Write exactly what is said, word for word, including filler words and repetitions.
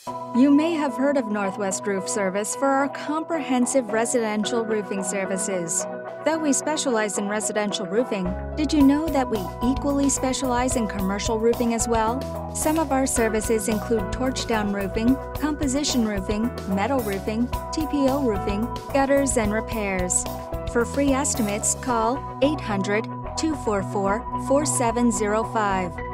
You may have heard of Northwest Roof Service for our comprehensive residential roofing services. Though we specialize in residential roofing, did you know that we equally specialize in commercial roofing as well? Some of our services include torch-down roofing, composition roofing, metal roofing, T P O roofing, gutters, and repairs. For free estimates, call eight hundred, two four four, four seven zero five.